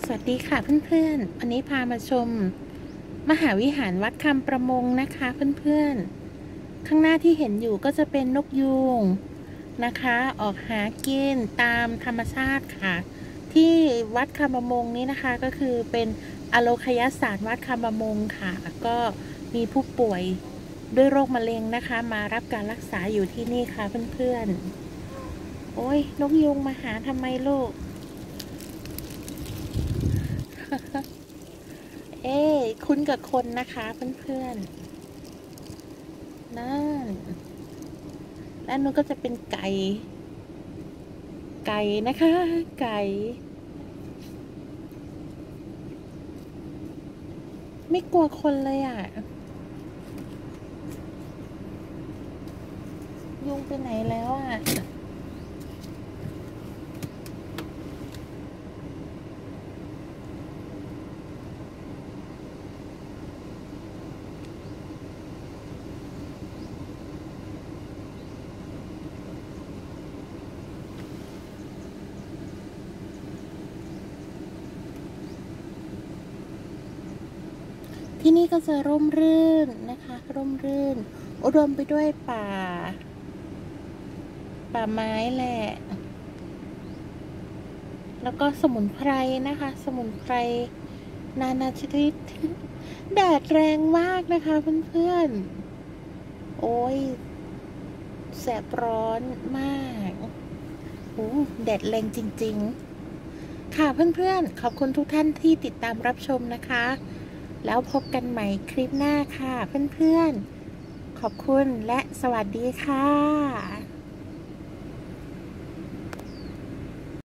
สวัสดีค่ะเพื่อนๆวันนี้พามาชมมหาวิหารวัดคำประมงนะคะเพื่อนๆข้างหน้าที่เห็นอยู่ก็จะเป็นนกยูงนะคะออกหากินตามธรรมชาติค่ะที่วัดคำประมงนี้นะคะก็คือเป็นอโลคยศาสตร์วัดคำประมงค่ะก็มีผู้ป่วยด้วยโรคมะเร็งนะคะมารับการรักษาอยู่ที่นี่ค่ะเพื่อนๆโอ้ยนกยูงมาหาทำไมลูกคุ้นกับคนนะคะเพื่อนๆนั่นและนู้นก็จะเป็นไก่นะคะไก่ไม่กลัวคนเลยอ่ะยุงไปไหนแล้วอ่ะที่นี่ก็จะร่มรื่นนะคะร่มรื่นอุดมไปด้วยป่าไม้แหละแล้วก็สมุนไพรนะคะสมุนไพรนานาชนิดแดดแรงมากนะคะเพื่อนๆโอ้ยแสบร้อนมากโอ้แดดแรงจริงๆค่ะเพื่อนๆขอบคุณทุกท่านที่ติดตามรับชมนะคะแล้วพบกันใหม่คลิปหน้าค่ะเพื่อนๆขอบคุณและสวัสดีค่ะ